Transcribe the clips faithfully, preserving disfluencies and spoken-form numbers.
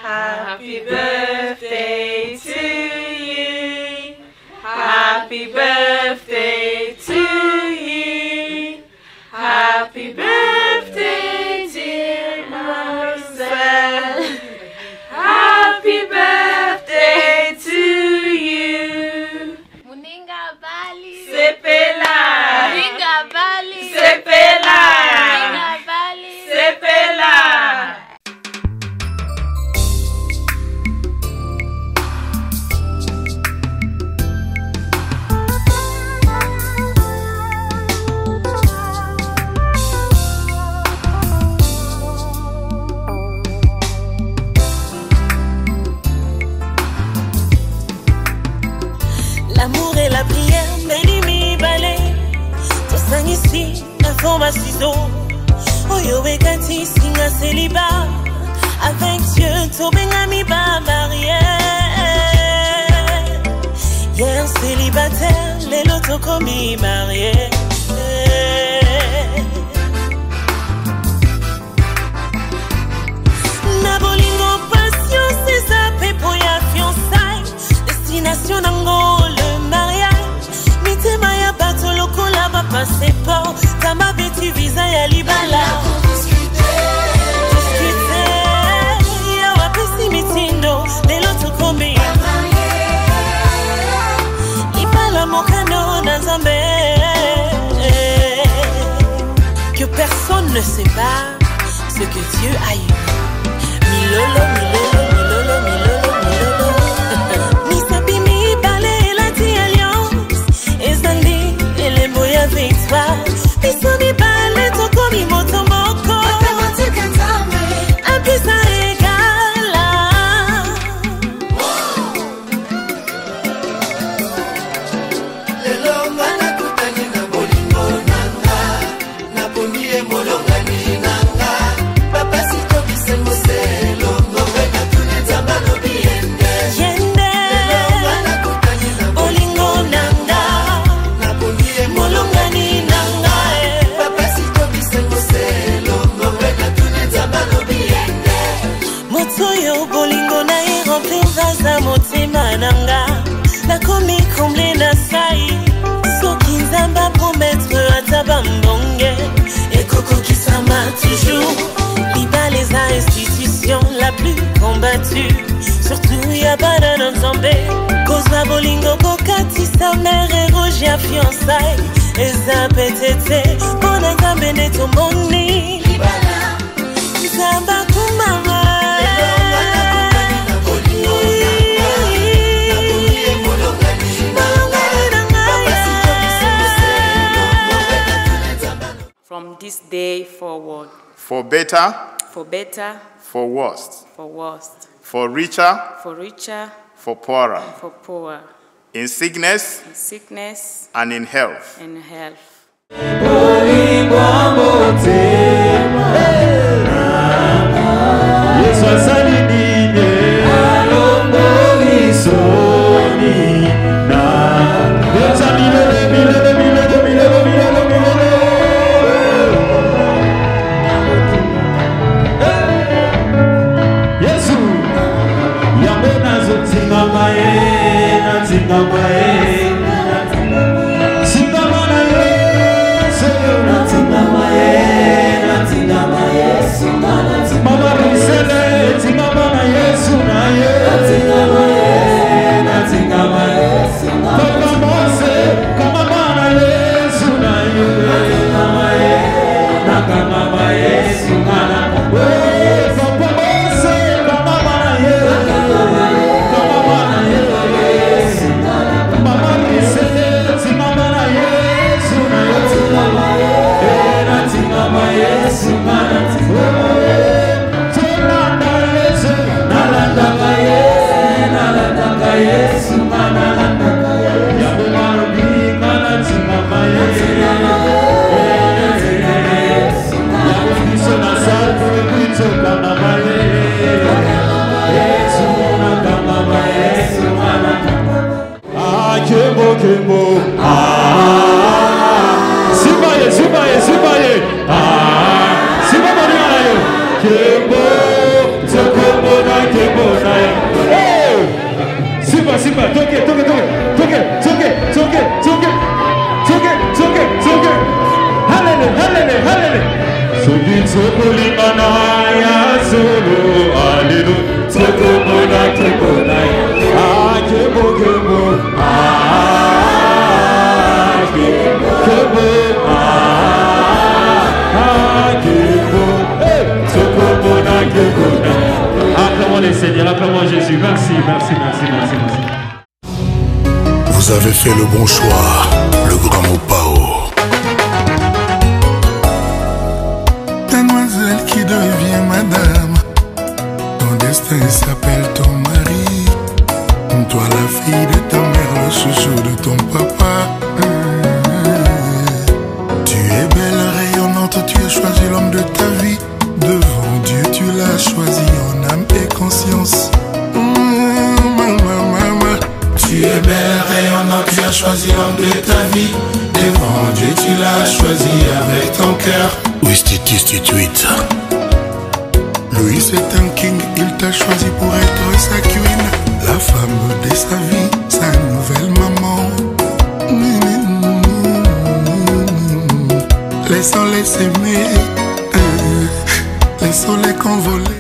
Happy birthday to you. Happy birthday to you. Happy birthday, dear Marcel. Happy birthday to you. Muninga Bali. Sepela. Muninga Bali. Sepela. Muninga Bali. Sepela. L'amour et la prière, Benimi balai. Tout ça ici, la forme à ciseaux. Oyo et Kati, singa célibat. Avec Dieu, tout bengami ba marié. Y'a un célibataire, les lotos commis marié. Nabolingo passion, c'est ça, pour ya fiançailles. Destination d'Ango, le mariage. Mite maya bato loko la ba passeport. Tama beti visa ya libala. Discuter, ya wapesi mitindo. Lelo tukombi. Ibala mokano na Nzambe. Que personne ne sait pas ce que Dieu a eu. Milolo, milolo, milolo, milolo, milolo. Misabi mi bale la ti alliance. Ezali ele moya victoire. Misabi bale toko mi moto moko. Apisa egala. Lelo mana kutani na bolingo nanga. Na boni e molonga ni nanga. Papa si to bisengo selo. Ngobeka tune zamba no biende. Yende. Lelo mana kutani na Bolingo nanga. na boni e Molonga ni nanga. Papa si to bisengo selo. Ngobeka tune zamba no biende. Motoyo bolingo na e remplir vaza motema nanga. La komi comblé na sai. Soki Nzamba promettre ataba mbonge. Et Coco qui s'ama toujours. Liba les institutions la plus combattue. Surtout Yabana dans Nzambe. Kozwa bolingo kokati sa mère et Roger fiançailles. Eza petete. Bona Nzambe neto moni. Nzamba kumama. From this day forward, For better, for better, for worse, for worse, for richer, for richer, for poorer, for poorer, in sickness in sickness and in health. and health. Kemo kemo ah Sibaye sibaye sibaye ah Sibaye yo kemo Tokombo na kemo Sokolingana ya solo, Alléluia. Sokomona kebona ya, ah kebo kebo, ah kebo kebo, ah ah kebo, hey Sokomona kebona. Acclamons les Seigneurs, acclamons Jésus. Merci, merci, merci, merci, merci. Vous avez fait le bon choix, le grand Mopao. Demoiselle qui devient madame, ton destin s'appelle ton mari. Toi la fille de ta mère, le chouchou de ton papa. Tu es belle, rayonnante, tu as choisi l'homme de ta vie. Devant Dieu tu l'as choisi en âme et conscience. Tu es belle, rayonnante, tu as choisi l'homme de ta vie. Devant Dieu tu l'as choisi avec ton cœur. Ouistituit. Louis c'est un king, il t'a choisi pour être sa queen. La femme de sa vie, sa nouvelle maman. Laissons-les s'aimer, laissons-les convoler.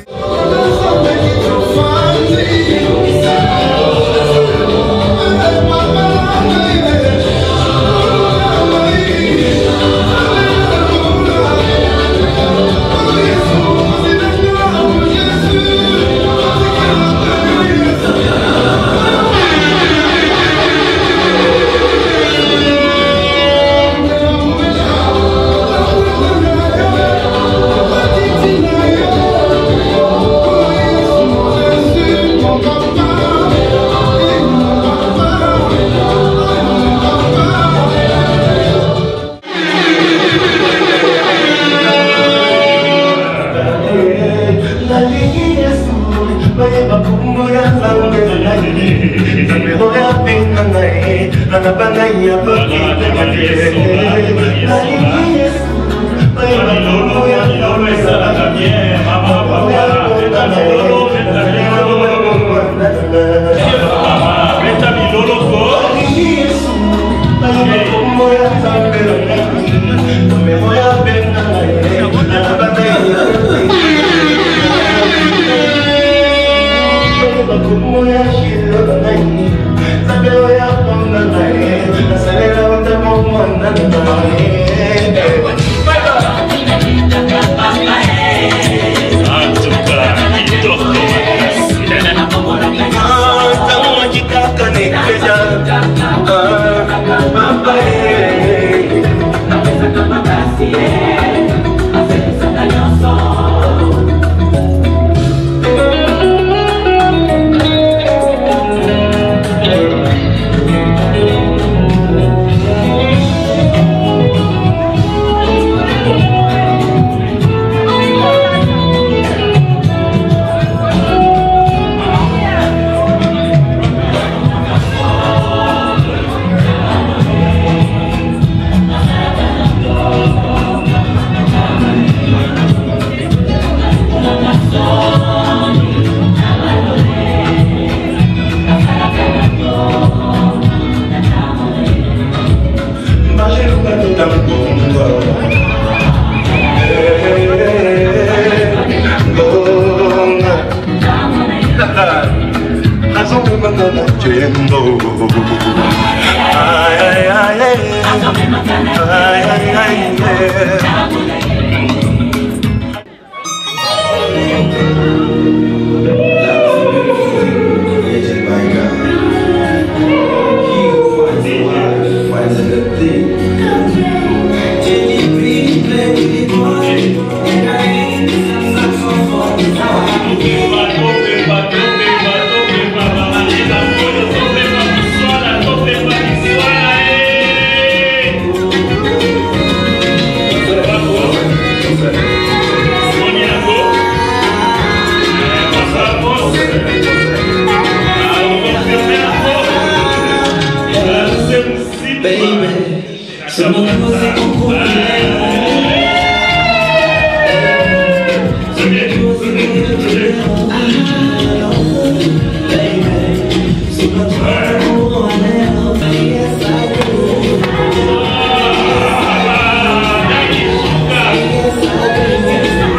Yes,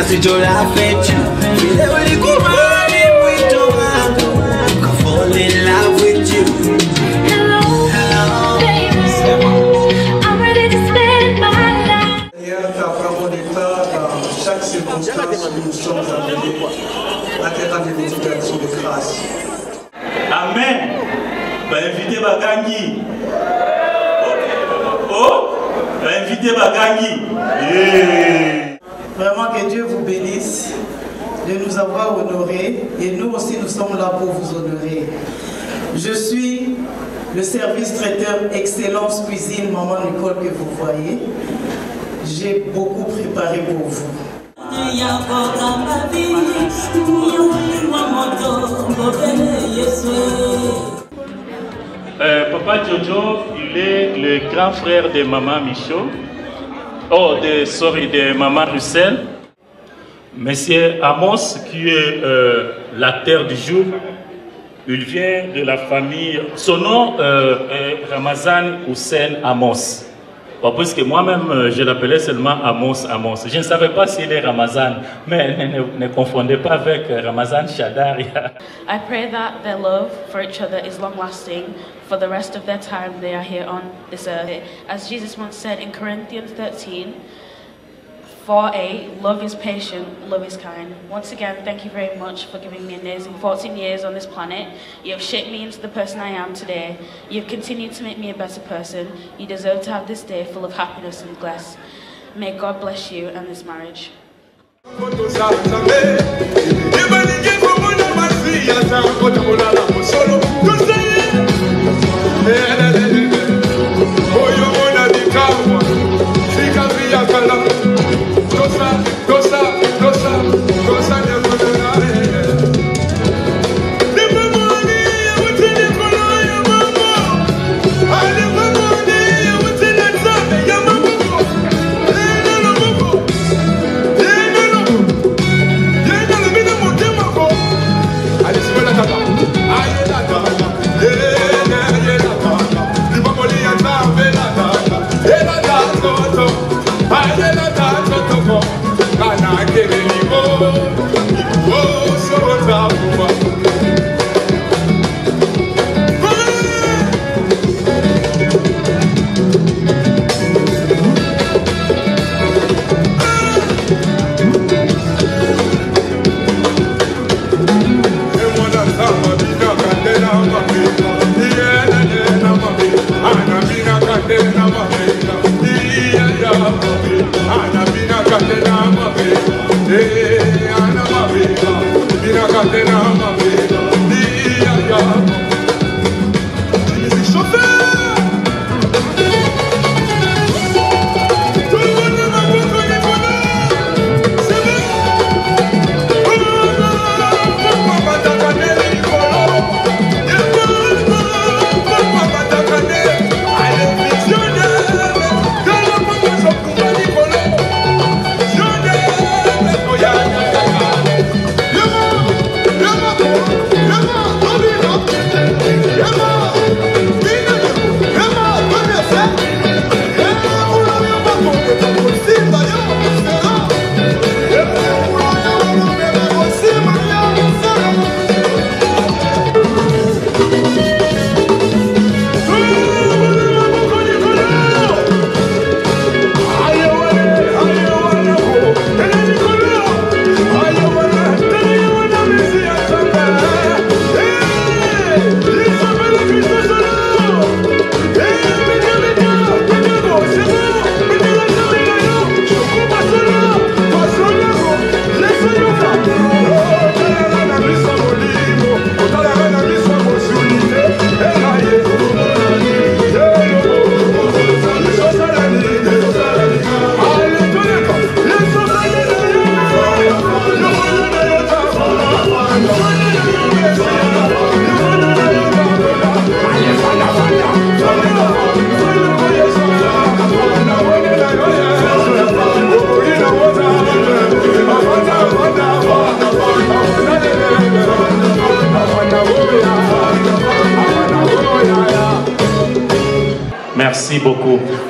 na sijola fetu vile ulikubali mwito wangu I fall in love with you. Hello, hello, baby, I'm ready to spend my life. Seigneur, car par mon état, dans chaque circonstance où nous sommes appelés à te rendre des méditations de grâce. Amen. Bah invitez Bagangi. Oh, bah invitez Bagangi. Yeah. Vraiment que Dieu vous bénisse de nous avoir honorés et nous aussi nous sommes là pour vous honorer. Je suis le service traiteur Excellence Cuisine Maman Nicole que vous voyez. J'ai beaucoup préparé pour vous. Euh, Papa Jojo, il est le grand frère de Maman Michaud. Oh, de, sorry, de Maman Russell. Monsieur Amos, qui est euh, l'acteur du jour, il vient de la famille. Son nom euh, est Ramazan Hussein Amos. Bon, puisque moi-même, je l'appelais seulement Amos Amos. Je ne savais pas s'il est Ramazan, mais ne, ne, ne confondez pas avec Ramazan Shadaria. I pray that their love for each other is long-lasting for the rest of their time they are here on this earth. As Jesus once said in Corinthians thirteen, four A, love is patient, love is kind. Once again, thank you very much for giving me amazing fourteen years on this planet. You have shaped me into the person I am today. You have continued to make me a better person. You deserve to have this day full of happiness and bliss. May God bless you and this marriage. Allez,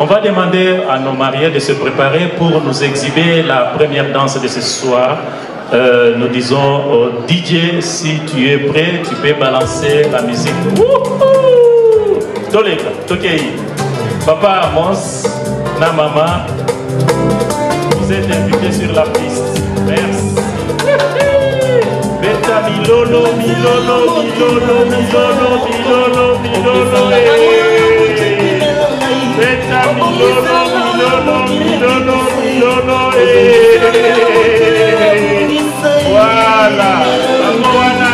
On va demander à nos mariés de se préparer pour nous exhiber la première danse de ce soir. Euh, nous disons au D J, si tu es prêt, tu peux balancer la musique. Wouhou! Toleka, Tokei. Papa Amos, na maman, vous êtes invités sur la piste. Merci. Beta Milolo, Milolo, Milolo, Milolo, Milolo, Milolo, Beta Milolo, Milolo, Milolo, Milolo, voilà, Amoana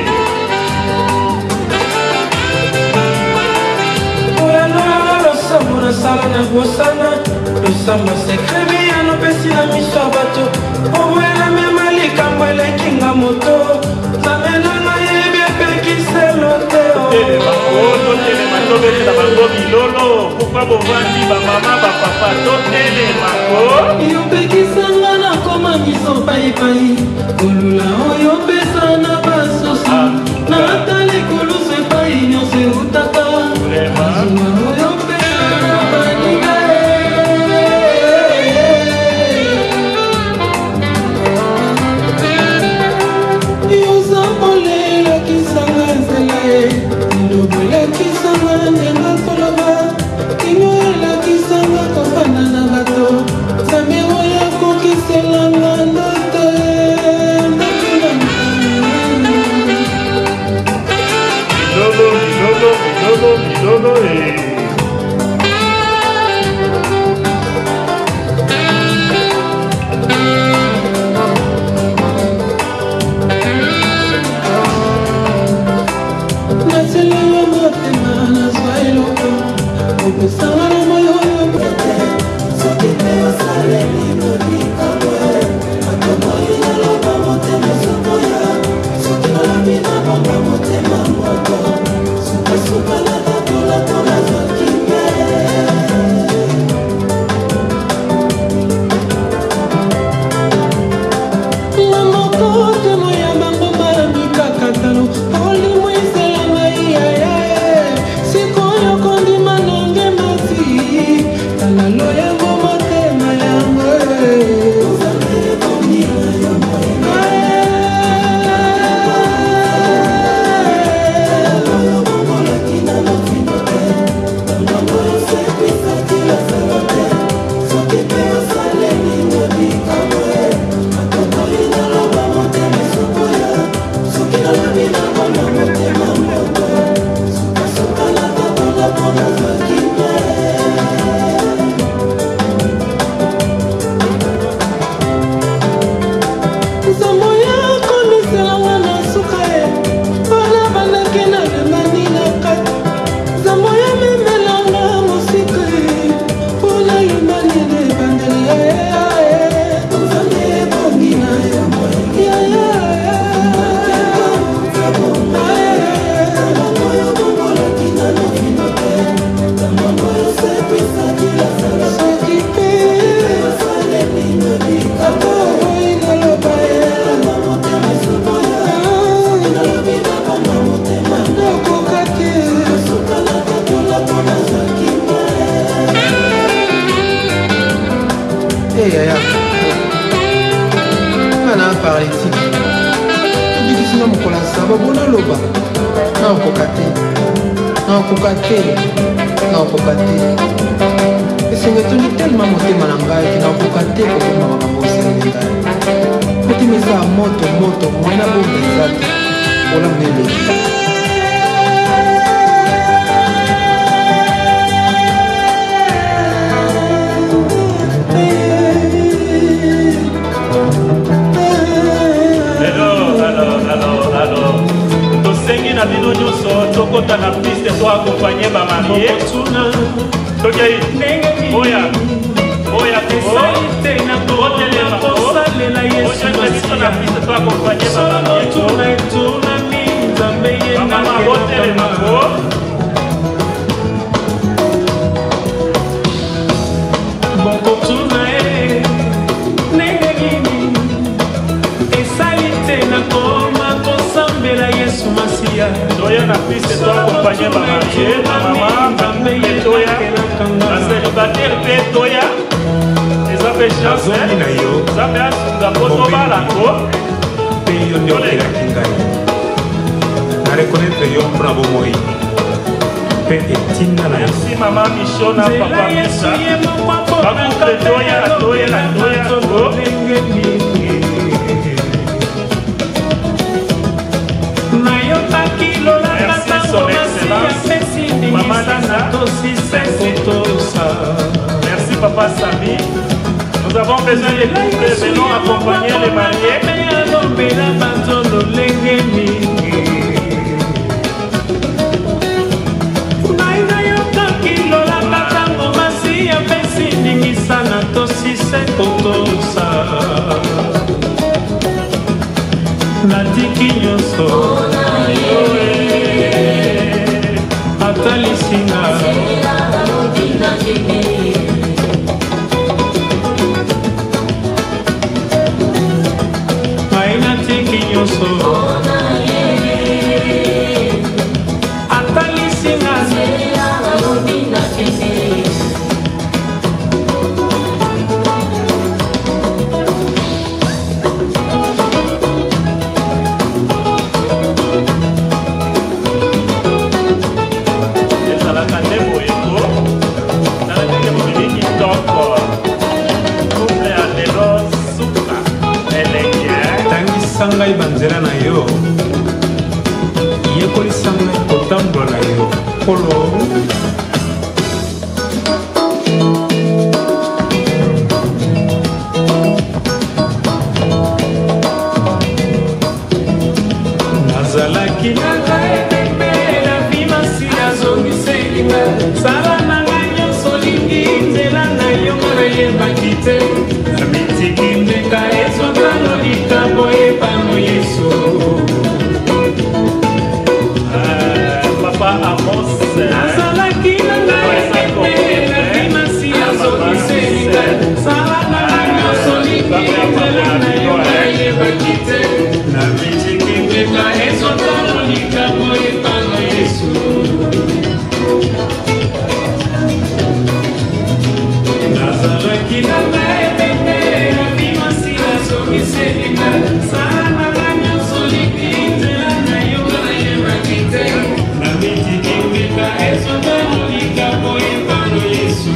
salana bosana esamba sekrebi anopesi na miso ya bato owela mema likambo elekinga moto zamenanga yebi epekiselo te totelematobelela bango bilolo pourkua bovandi bamama bapapa totelemako yopekisanga nakoma miso paipai kolula oyo pesa na basoso na ata likolusu epai nyonso eutaka oyo Toya na piste to accompagner ma maman, et Toya, la célibataire. voiture pe toya eza pe chance nzambe asunga po tobalango pe yo nde okelaki ngai narekonetre yo mpona bomoi mpe etinda na merci mama micho na papa misa bakuple toya toya na toya ngo merci son excellence mama Lisa merci papa Sami. Nous avons besoin de couples, venons accompagner les mariés. natiki nyonso atalisinga ngai natiki nyonso atalisinga ngai banzela na yo yekolisa ngai kotambola na yo kolo nazalaki na ngai pepe na bimasi azongiselinga sala na ngai nyonso lingi nzela na yo nayebaki te na mitiki mbeka ezwakano likambo epano yesu papa Amos nazalaki na ngai pepe na bimasi azongiselinga sala na ngai nyonso lingi nzela na yo nayebaki te na mitiki mbeka ezwakano likambo epano yesu nazalaki na ngai pepe na bimasi azongiselinga sala na ngai nyonso lingi nzela na yo nayebaki te na mitiki mbeka ezwakano likambo epano yesu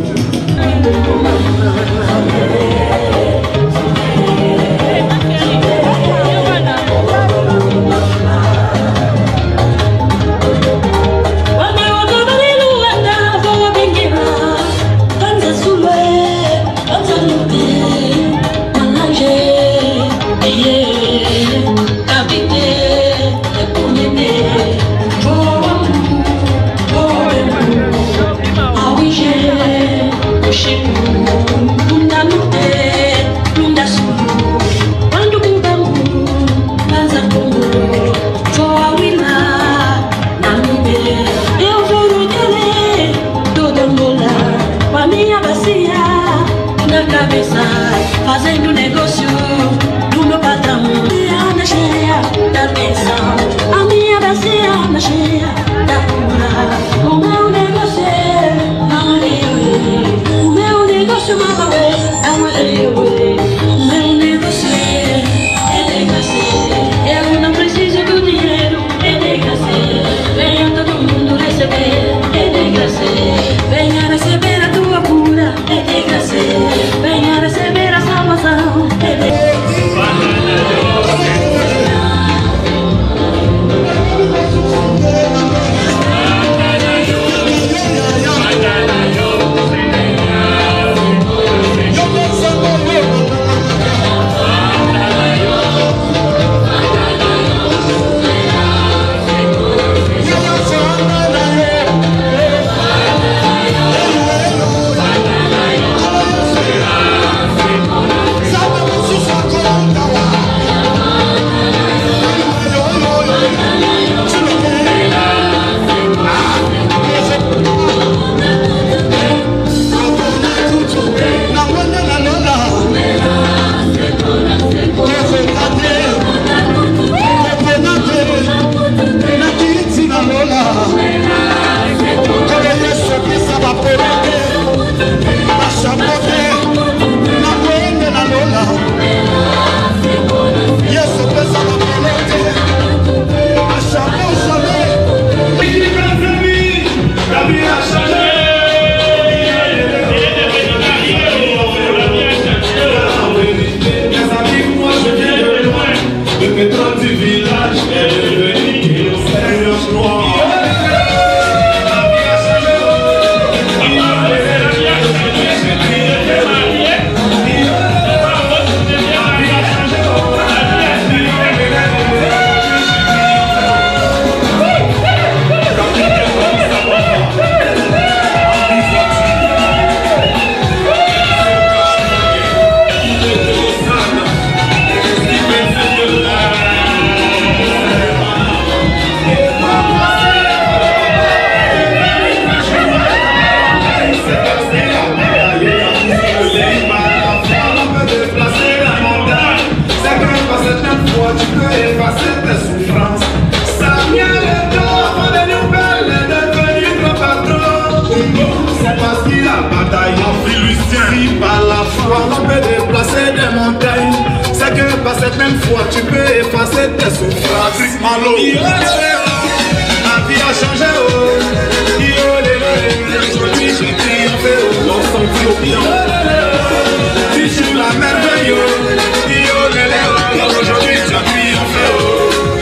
fazendo negócio do meu patrão. Na cheia da pensão, a minha bacia na cheia da cura. O meu negócio é o meu negócio é o meu negócio é eu não preciso do dinheiro, é de graça. Venha todo mundo receber, é de graça. Venha receber a tua cura, é de graça. Venha receber a salvação, é de graça. Yo cette même foi, tu peux effacer tes souffrances. Malo. La vie a changé, oh. Aujourd'hui j'ai triomphé, oh. L'ensemble vit bien. Tu joues la merveille, oh. Aujourd'hui tu as triomphé, oh.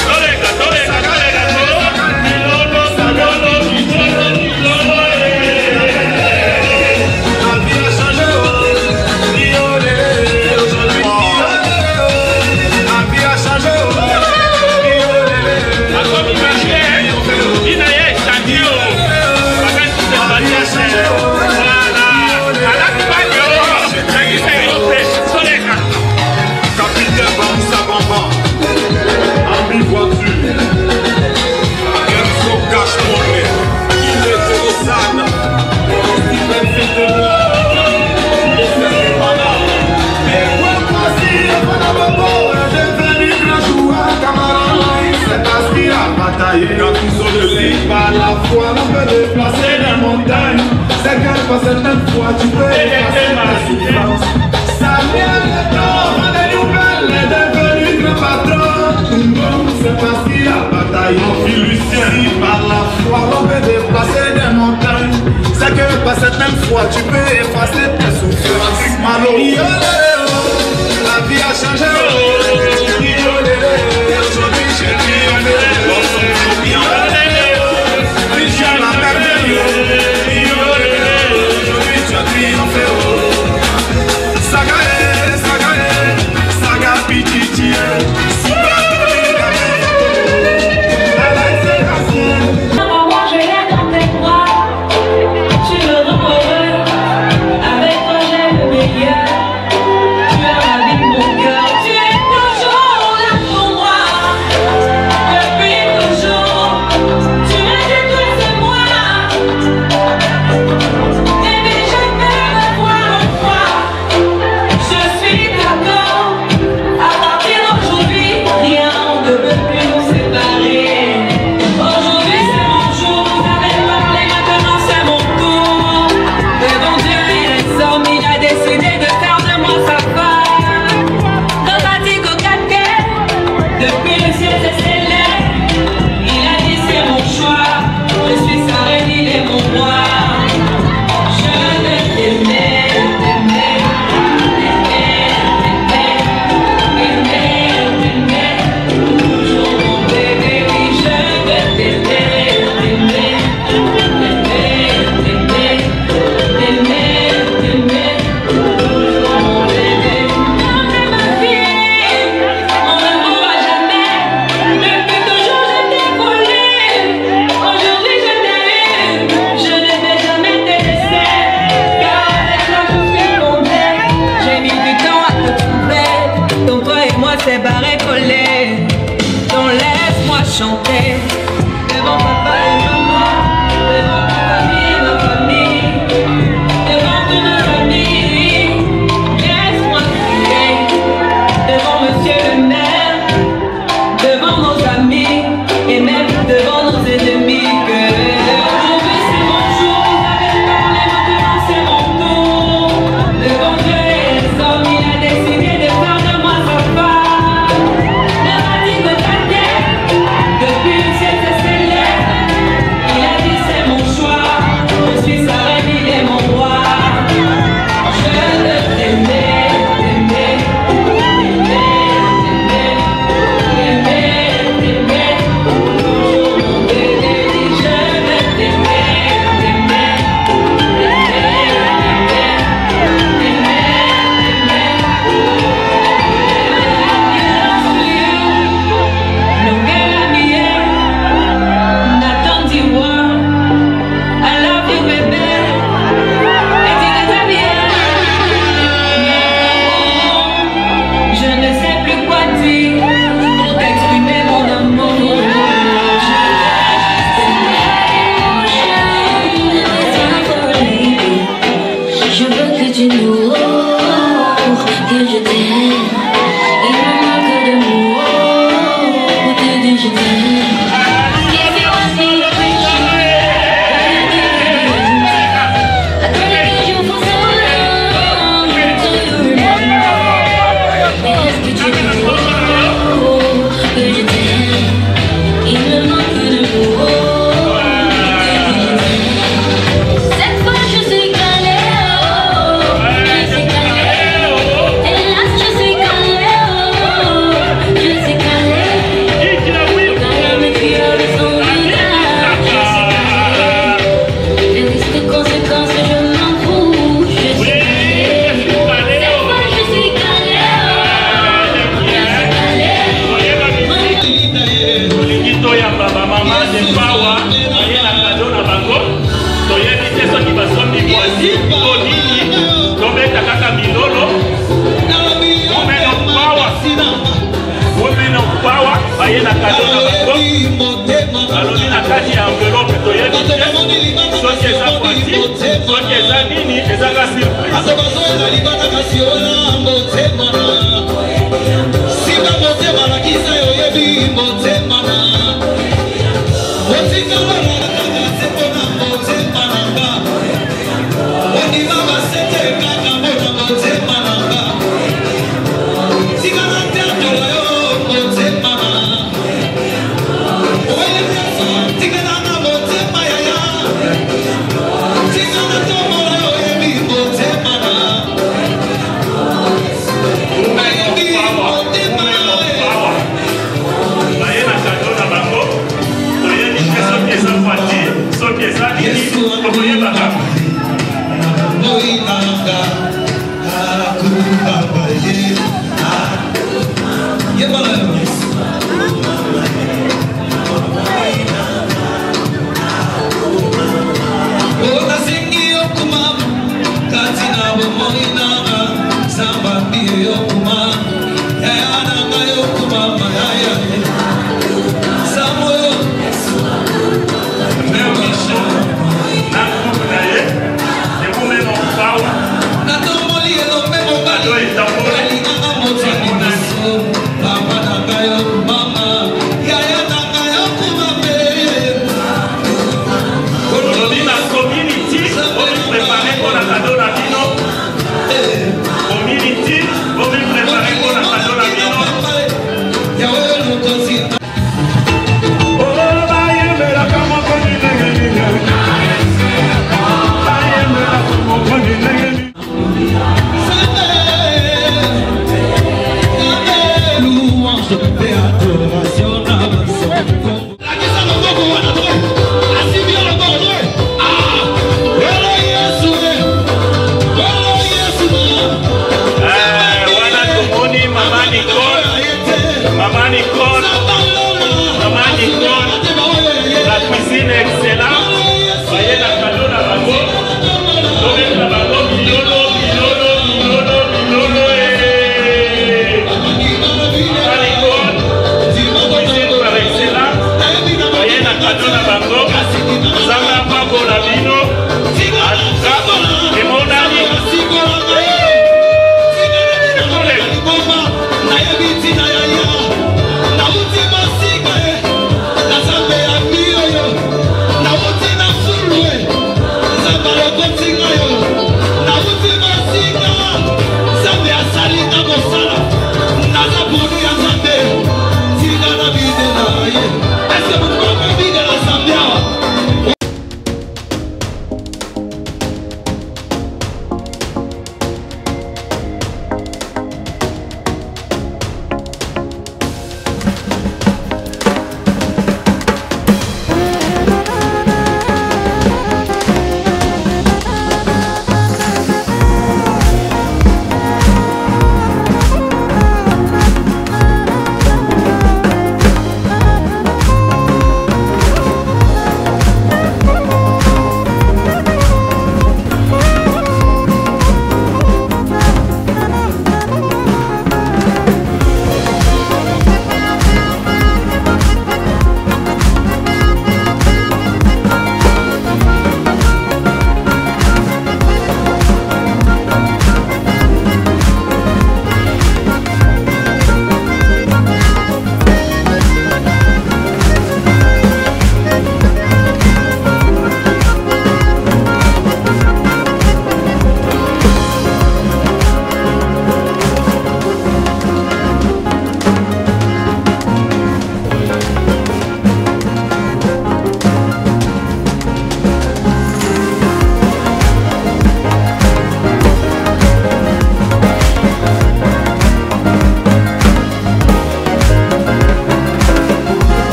Quand tout sont de vie par la foi, on peut déplacer des montagnes. C'est que par cette même foi, tu peux effacer ma souffrance. Samuel le temps, des nouvelles, est devenu grand patron. C'est parce qu'il a bataillé. Mon fils Lucien, par la foi, on peut déplacer des montagnes. C'est que par cette même foi, tu peux effacer tes souffrances. Malo, la vie a changé. Aujourd'hui, j'ai triomphé. Avec toi j'ai le meilleur.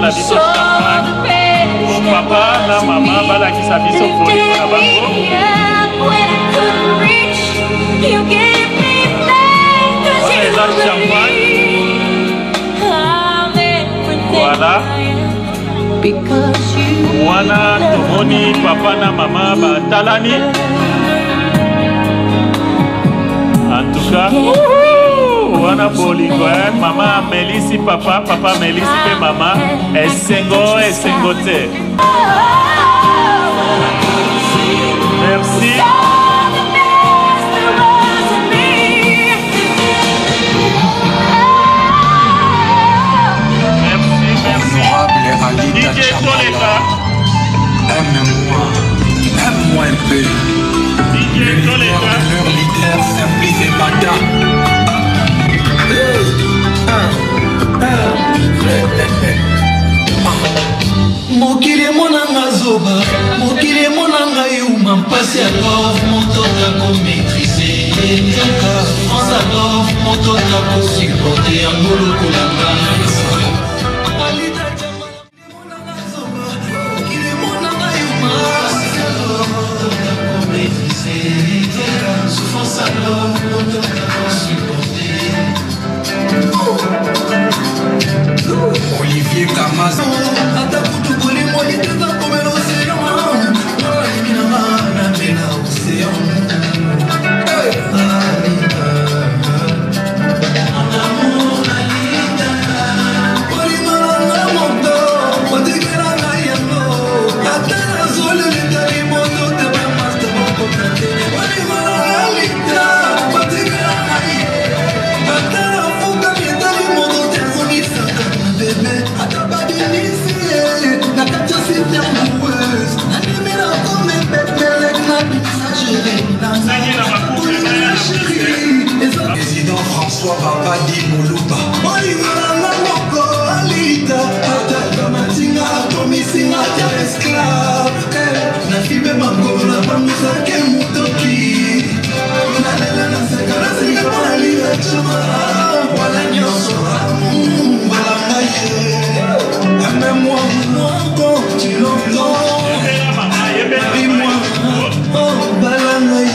na biso champagne pour papa na maman balakisa biso folie na bango. Eza champagne. Voilà. Mwana tomoni papa na maman batalani. En tout cas, wana bolingo, maman melisi papa, papa melisi pe maman, esengo esengo te. Merci. D J Toleka, aime-moi, aime-moi un peu. D J Toleka, leur leader, Simplice et Bata. Mokile monanga zoba, mokile monanga yuma, mpasi à love, moto tako maîtriser. Nzoka, France à love, moto tako supporter, angolo kolanga. Olivier Kamas. Président François Babadi Moluba. Aime-moi, quand tu l'entends. Marie-moi, oh, balangaye.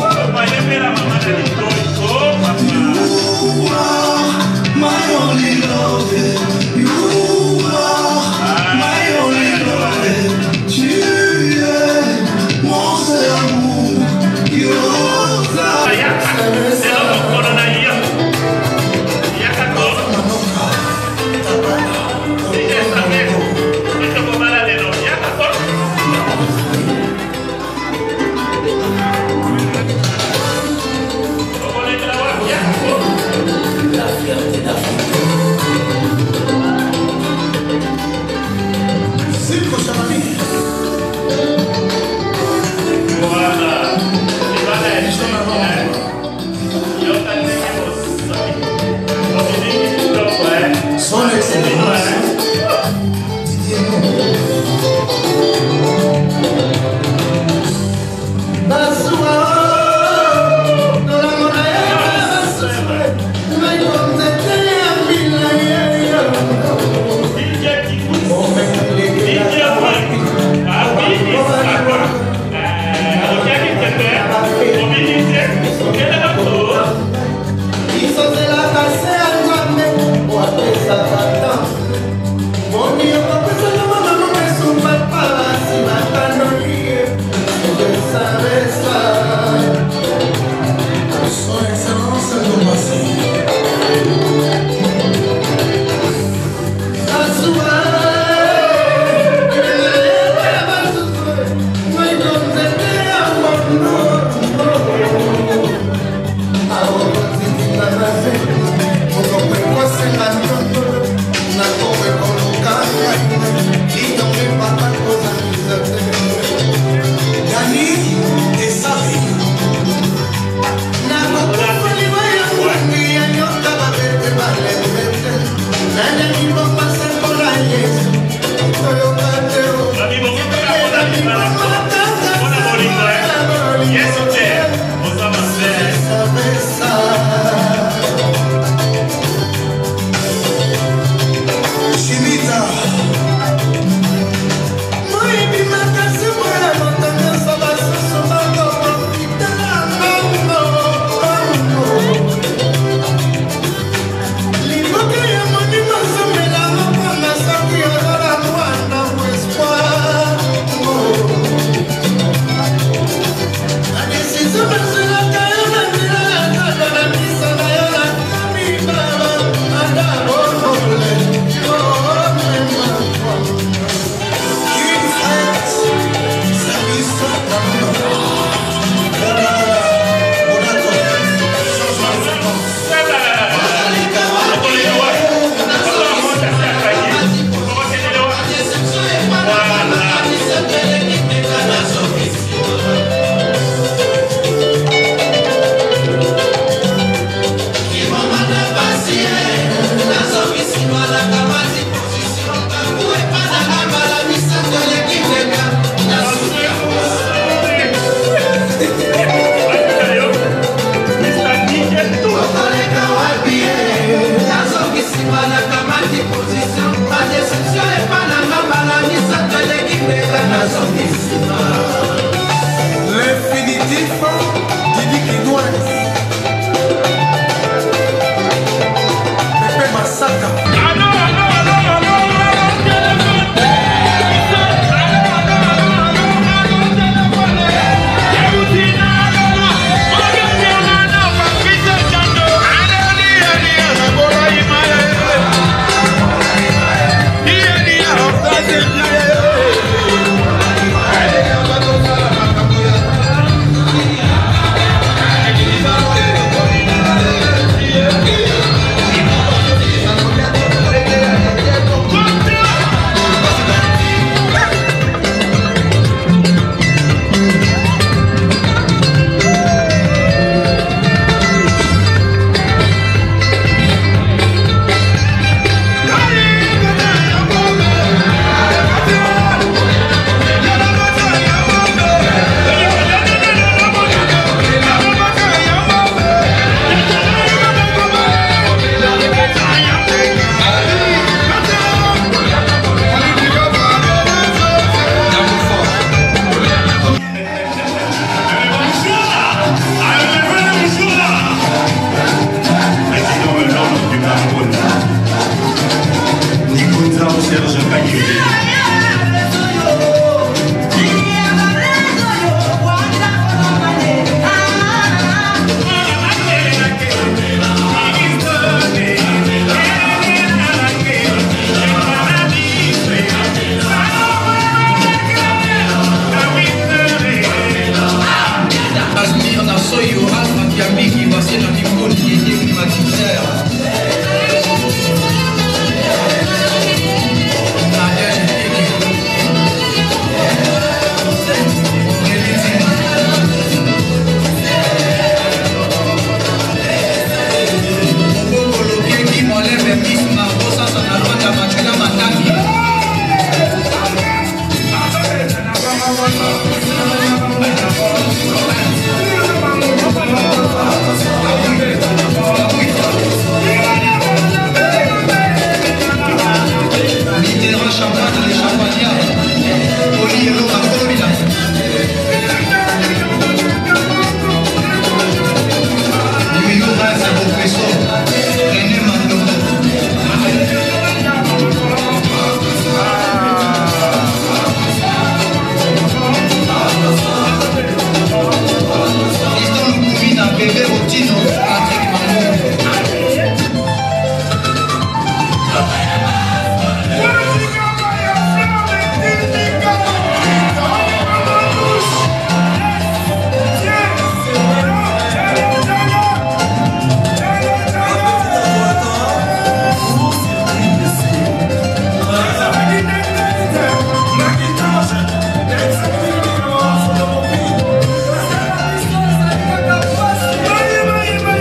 You are my only love. You are my only love. Tu es mon seul amour. You Son excellence. Bye.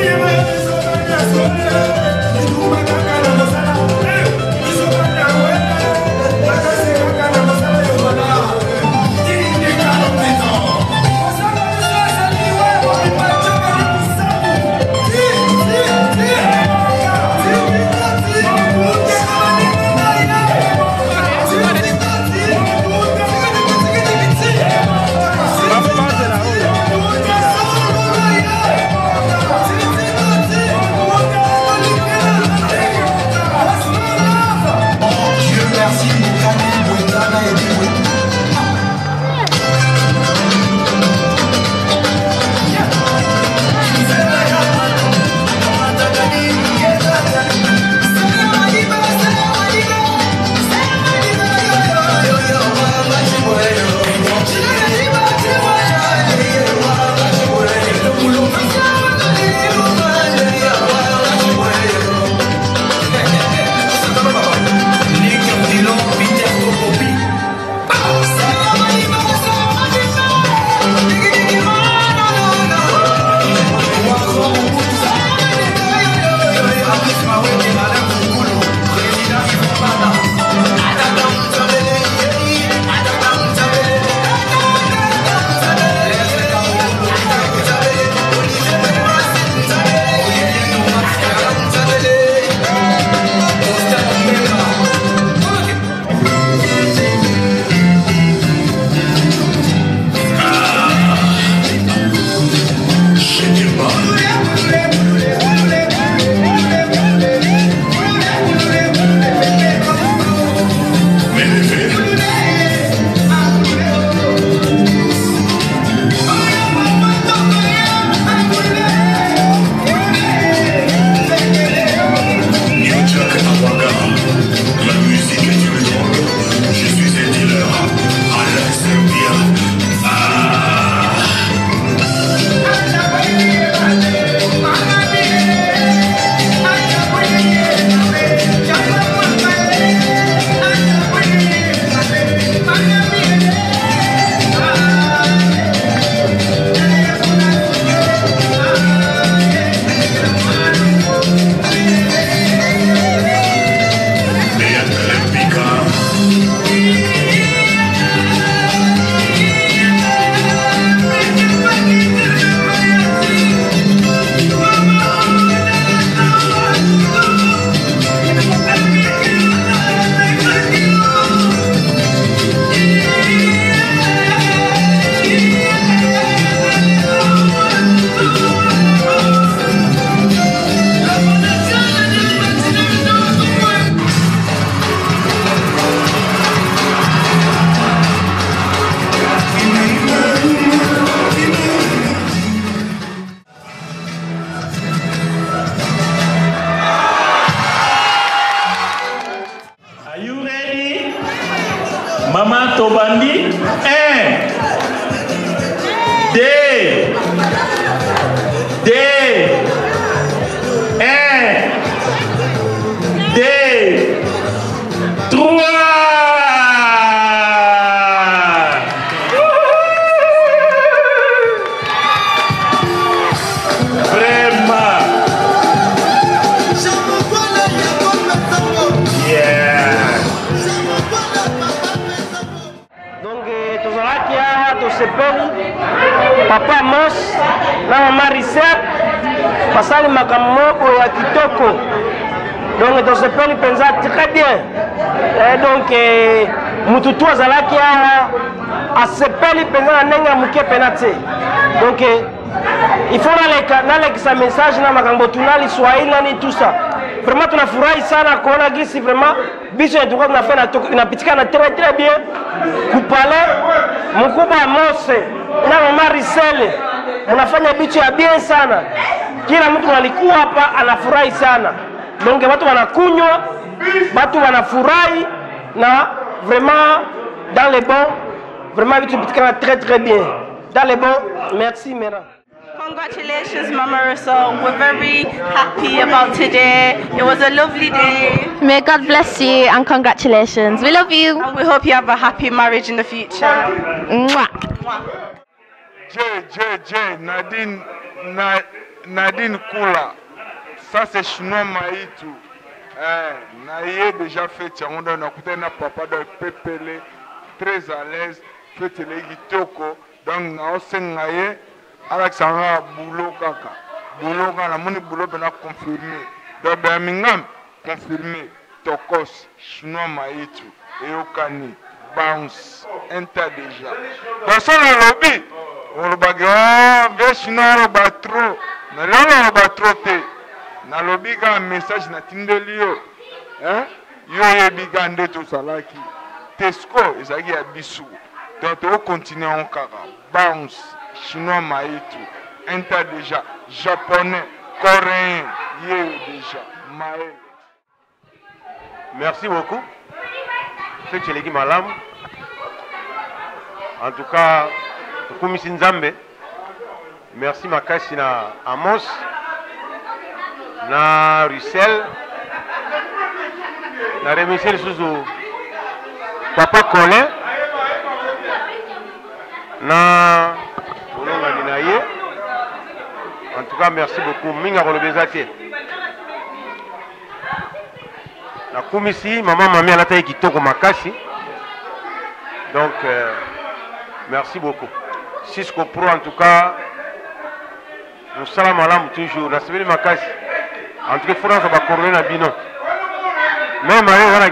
Amos na Maman Richelle basali makamoko ya kitoko. Donc dans ce pays penza très bien. Et donc mututu azalaki awa asepeli penza na ndenge ya muke penate. Donc il faut nalekisa message na makambo tunali Swahili nani tout ça. Vraiment tunafurahi sana kuona gisi vraiment biso yetu kwa tunafanya inapitikana très très bien. Kupale mkubwa Amos na Maman Richelle mnafanya bicho ya bien sana. Kila mtu alikuwa hapa anafurahi sana. Donc watu wanakunywa, watu wanafurahi na vraiment dans les bons, vraiment bicho bitikana très très bien. Dans les bons, merci Mera. Congratulations, Mama Richelle. We're very happy about today. It was a lovely day. May God bless you and congratulations. We love you. And we hope you have a happy marriage in the future. Mwah. J, J, J, Nadine, Na, Nadine Kula. Ça c'est chinois Maïtou. Eh, Naïe déjà fait Tiaronda, on a écouté na papa de Pépélé, très à l'aise, fait les Gitoko. Donc, on a Naïe. Alexandra boulot kaka boulot kaka moni boulot bena confirmé donc Birmingham confirmé Tokos chinois Maïtu Eokani bounce enter déjà dans son lobby on le bagarre bien chinois le batro na là le batro te na lobby ka message na tindelio hein yo yebigande to salaki Tesco ezaki ya bisu donc on continue en kaka bounce chinois Maïtu, Inter déjà, japonais, coréen, yé déjà, Maël. Merci beaucoup. C'est que les malam. En tout cas, Kumisi Nzambe. Merci makasi na Amos, na Richelle, na remercier le sous Papa Colin, na en tout cas, merci beaucoup. Minga Rolobezati. La commission, maman m'a mis à la taille qui toque makasi. Donc, euh, merci beaucoup. Cisco Pro, en tout cas, nous sommes à l'âme toujours. La semaine makasi. En tout cas, France va couronner la bino. Même à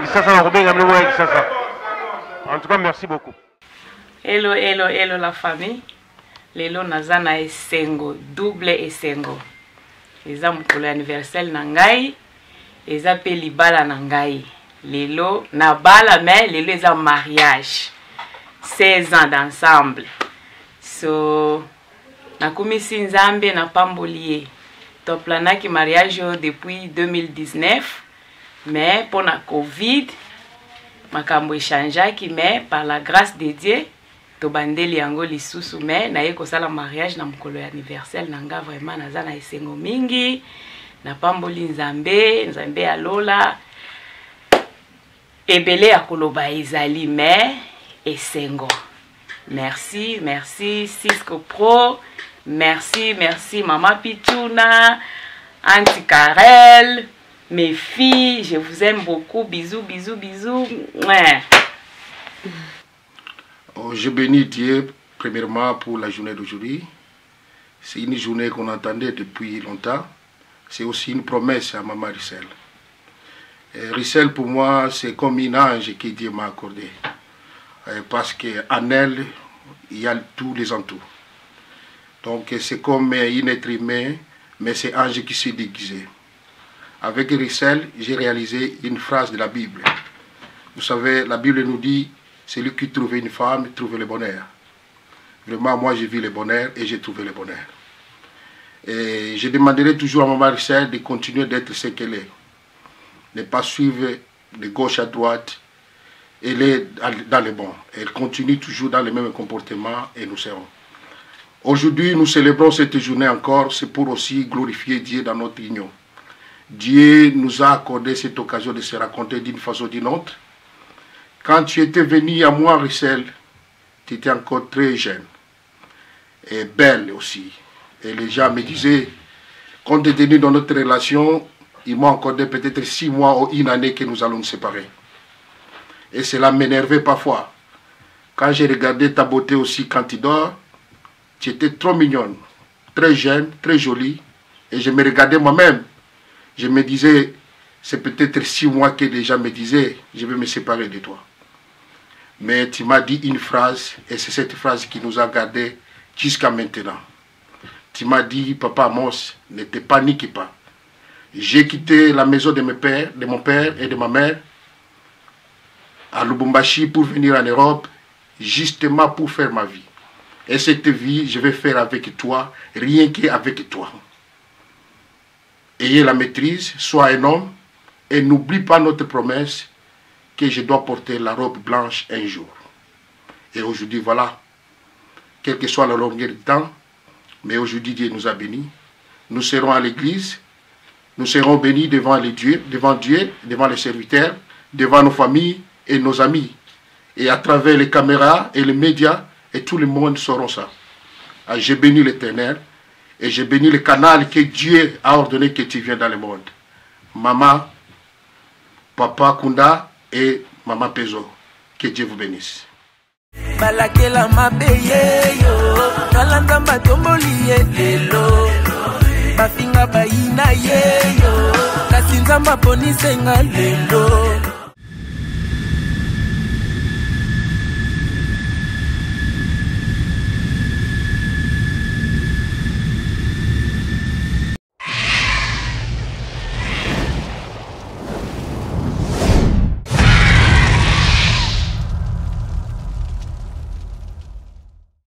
en tout cas, merci beaucoup. Hello, hello, hello la famille. Lelo nazana esengo double esengo eza mukolo anniversaire na ngai eza pe libala na ngai lelo na bala mais lelo eza mariage seize ans d'ensemble so nakumisi nzambe na pambolier to planaki mariage depuis deux mille dix-neuf mais pour la Covid makambo échangeaki mais par la grâce de Dieu to bandeli yango lisusu me na yeko sala mariage na mukolo ya anniversaire nanga vraiment naza na esengo mingi na pamboli nzambe nzambe alola ebele ya koloba ezali me esengo. Merci, merci Cisco Pro, merci, merci Maman Pichouna, Auntie Karel, mes filles, je vous aime beaucoup, bisous, bisous, bisous. Ouais. Je bénis Dieu premièrement pour la journée d'aujourd'hui. C'est une journée qu'on attendait depuis longtemps. C'est aussi une promesse à Maman Richelle. Et Richelle pour moi c'est comme un ange que Dieu m'a accordé. Parce qu'en elle, il y a tous les entours. Donc c'est comme un être humain, mais c'est ange qui s'est déguisé. Avec Richelle, j'ai réalisé une phrase de la Bible. Vous savez, la Bible nous dit, celui qui trouve une femme, trouve le bonheur. Vraiment, moi, j'ai vu le bonheur et j'ai trouvé le bonheur. Et je demanderai toujours à Maman Richelle de continuer d'être ce qu'elle est. Ne pas suivre de gauche à droite. Elle est dans le bon. Elle continue toujours dans le même comportement et nous serons. Aujourd'hui, nous célébrons cette journée encore. C'est pour aussi glorifier Dieu dans notre union. Dieu nous a accordé cette occasion de se raconter d'une façon ou d'une autre. Quand tu étais venu à moi, Richelle, tu étais encore très jeune et belle aussi. Et les gens me disaient, compte tenu de notre relation, ils m'ont accordé peut-être six mois ou une année que nous allons nous séparer. Et cela m'énervait parfois. Quand j'ai regardé ta beauté aussi quand tu dors, tu étais trop mignonne, très jeune, très jolie. Et je me regardais moi-même. Je me disais, c'est peut-être six mois que les gens me disaient, je vais me séparer de toi. Mais tu m'as dit une phrase, et c'est cette phrase qui nous a gardés jusqu'à maintenant. Tu m'as dit, Papa Amos, ne te panique pas. J'ai quitté la maison de, mes pères, de mon père et de ma mère à Lubumbashi pour venir en Europe, justement pour faire ma vie. Et cette vie, je vais faire avec toi, rien qu'avec toi. Ayez la maîtrise, sois un homme, et n'oublie pas notre promesse que je dois porter la robe blanche un jour. Et aujourd'hui, voilà, quelle que soit la longueur du temps, mais aujourd'hui Dieu nous a bénis. Nous serons à l'église, nous serons bénis devant les dieux, devant Dieu, devant les serviteurs, devant nos familles et nos amis. Et à travers les caméras et les médias, et tout le monde saura ça. Ah, j'ai béni l'Éternel et j'ai béni le canal que Dieu a ordonné que tu viennes dans le monde. Maman, Papa Kunda et Maman Pezo. Que Dieu vous bénisse. balakela mabeye yo nalanda matomboli ye lelo bafinga bayina ye yo kasi nzamba ponisenga lelo